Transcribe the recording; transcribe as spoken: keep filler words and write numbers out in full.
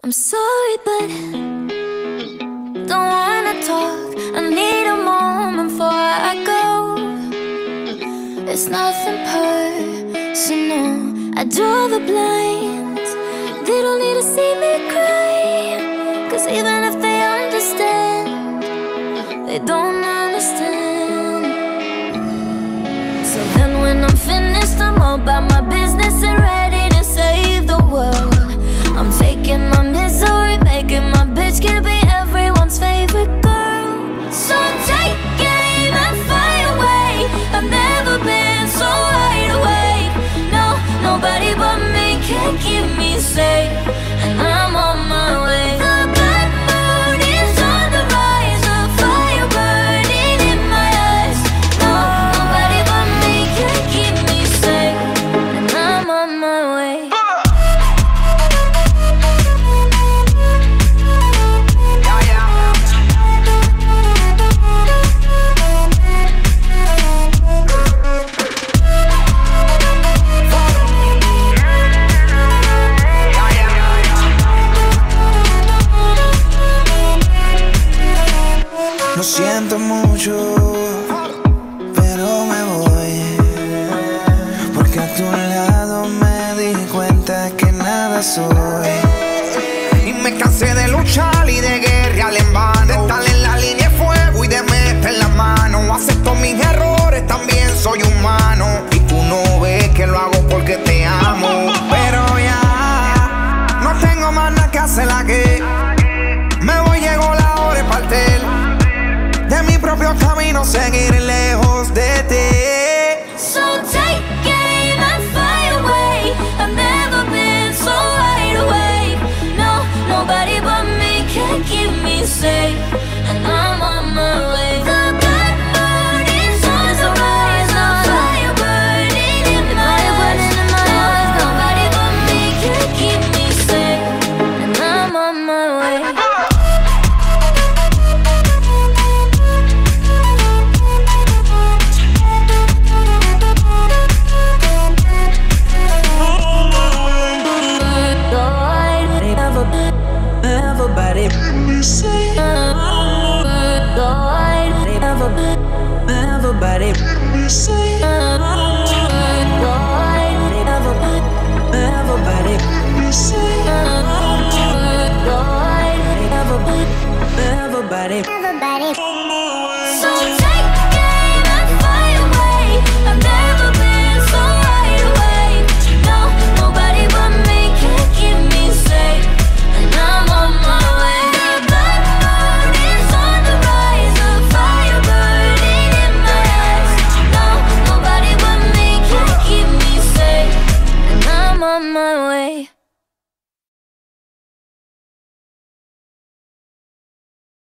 I'm sorry, but don't wanna talk. I need a moment before I go. It's nothing personal. I draw the blinds. They don't need to see me cry, 'cause even if they understand, they don't understand. So then when I'm finished, I'm all about my business and ready to save the world. I'm faking my misery, making my bitch can be everyone's favorite girl. So take aim and fire away. I've never been so wide awake. No, nobody but me can keep me safe, and I'm on my way. The bad mood is on the rise, a fire burning in my eyes. No, nobody but me can keep me safe, and I'm on my way. Lo siento mucho, pero me voy, porque a tu lado me di cuenta que nada soy. Y me cansé de luchar y de guerrear en vano, de estar en la línea de fuego y de meter la mano. Acepto mis errores, también soy humano, y tú no ves que lo hago porque te amo. Pero ya no tengo más nada que hacer, la que me voy, llegó la hora de partir de mi propio camino, seguir lejos de ti. So take aim and fire away. I've never been so wide awake. No, nobody but me can keep me safe, and I'm on my way. The bad mood is on the rise, a fire burning in my eyes. No, nobody but me can keep me safe, and I'm on my way. Everybody, everybody, everybody, everybody, everybody.